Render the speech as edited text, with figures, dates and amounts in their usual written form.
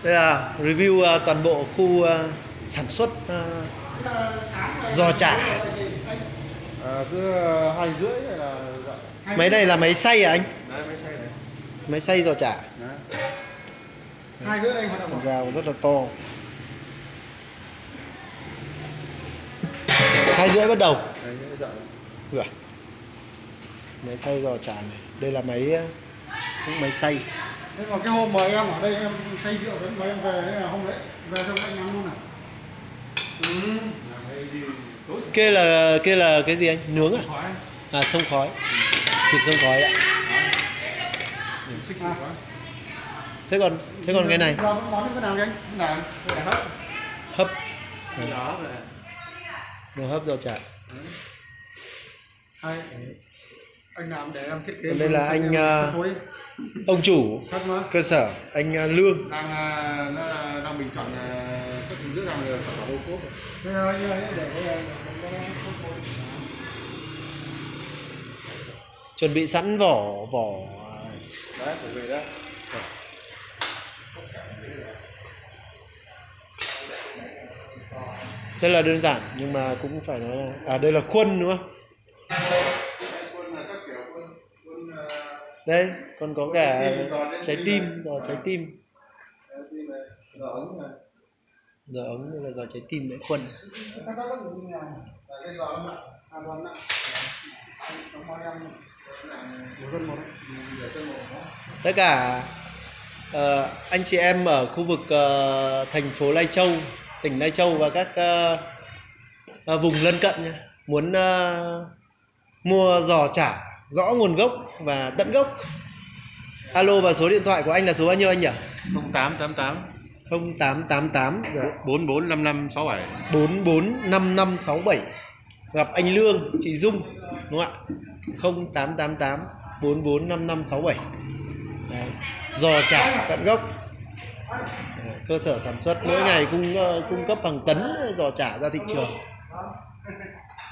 Đây là review toàn bộ khu sản xuất giò chả. Cứ 2,5 này là Máy này là máy xay à anh? đấy, máy xay này. Máy xay giò chả. 2,5 đây hoạt động. Con dao rất là to. 2,5 bắt đầu. Ủa. Máy xay giò chả này. Đây là máy xay. Thế còn cái hôm mời em ở đây em xay rượu với mời em về đấy là hôm đấy về xong anh ăn luôn à? Kia là cái gì anh? Nướng à? À, xông khói. Thịt xông khói ạ. Thế còn cái này? Món cái nào anh? Cái nào? Hấp. Đồ hấp giò chả. Anh làm để em thiết kế. Còn đây là anh ông chủ cơ sở, anh Lương. Đang bình chọn chất dinh dưỡng nào là sản phẩm ô cốp. Chuẩn bị sẵn vỏ Đấy, phải về đó. rất là đơn giản nhưng mà cũng phải nói là đây là khuôn đúng không? Đây còn có cả trái tim, giò trái tim. Giò ống đây là giò trái tim đấy, khuôn. Tất cả anh chị em ở khu vực thành phố Lai Châu, tỉnh Lai Châu và các vùng lân cận nha, muốn mua giò chả rõ nguồn gốc và tận gốc, alo và số điện thoại của anh là số bao nhiêu anh nhỉ? 0888 0888 445567 445567. Gặp anh Lương, chị Dung đúng không ạ? 0888 445567. Đấy. Giò chả tận gốc. Cơ sở sản xuất mỗi ngày cung cấp hàng tấn giò chả ra thị trường.